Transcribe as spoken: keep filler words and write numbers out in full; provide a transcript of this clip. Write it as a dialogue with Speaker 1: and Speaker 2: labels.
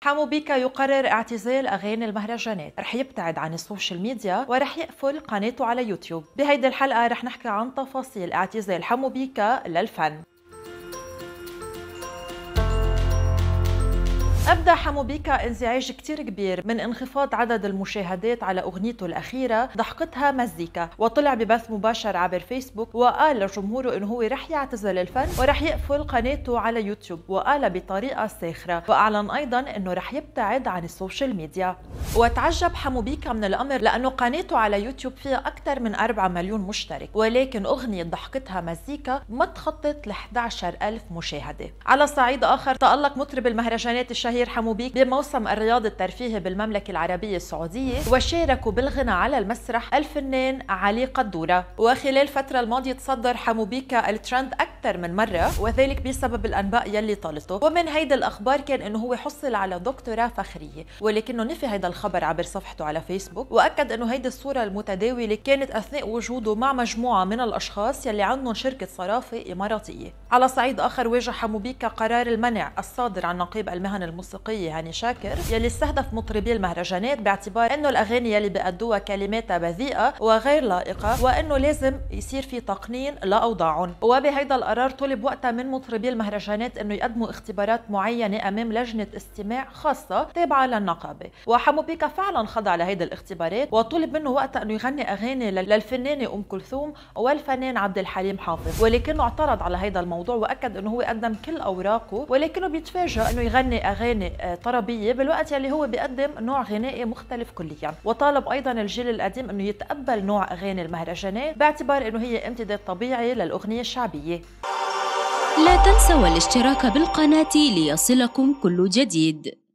Speaker 1: حمو بيكا يقرر اعتزال أغاني المهرجانات، رح يبتعد عن السوشيال ميديا ورح يقفل قناته على يوتيوب. بهيدي الحلقة رح نحكي عن تفاصيل اعتزال حمو بيكا للفن. أبدى حمو بيكا انزعاج كتير كبير من انخفاض عدد المشاهدات على أغنيته الأخيرة ضحكتها مزيكا، وطلع ببث مباشر عبر فيسبوك وقال لجمهوره إنه هو رح يعتزل الفن ورح يقفل قناته على يوتيوب، وقال بطريقة ساخرة، وأعلن أيضا إنه رح يبتعد عن السوشيال ميديا. وتعجب حمو بيكا من الأمر لأنه قناته على يوتيوب فيها أكثر من أربعة مليون مشترك، ولكن أغنية ضحكتها مزيكا ما تخطت ل إحدى عشر ألف مشاهدة. على صعيد آخر تألق مطرب المهرجانات الشهير حمو بيكا بموسم الرياض الترفيهي بالمملكة العربية السعودية، وشاركوا بالغنى على المسرح الفنان علي قدورة. وخلال الفترة الماضية تصدر حمو بيكا الترند أكثر من مرة، وذلك بسبب الأنباء يلي طالته. ومن هيدا الأخبار كان إنه هو حصل على دكتوراه فخرية، ولكنه نفي هيدا الخبر عبر صفحته على فيسبوك، وأكد إنه هيدي الصورة المتداولة كانت أثناء وجوده مع مجموعة من الأشخاص يلي عندهم شركة صرافة إماراتية. على صعيد آخر واجه حمو بيكا قرار المنع الصادر عن نقيب المهن الموسيقية هاني شاكر يلي استهدف مطربي المهرجانات باعتبار انه الاغاني يلي بيأدوها كلماتها بذيئه وغير لائقه، وانه لازم يصير في تقنين لاوضاعهم. وبهيدا القرار طلب وقتها من مطربي المهرجانات انه يقدموا اختبارات معينه امام لجنه استماع خاصه تابعه للنقابه. وحمو بيكا فعلا خضع لهيدي الاختبارات، وطلب منه وقتها انه يغني اغاني للفنانه ام كلثوم والفنان عبد الحليم حافظ، ولكنه اعترض على هيدا الموضوع واكد انه هو قدم كل اوراقه، ولكنه بيتفاجئ انه يغني اغاني طربية بالوقت يلي هو بيقدم نوع غنائي مختلف كليا. وطالب ايضا الجيل القديم انه يتقبل نوع اغاني المهرجانات باعتبار انه هي امتداد طبيعي للاغنية الشعبية.
Speaker 2: لا تنسوا الاشتراك بالقناة ليصلكم كل جديد.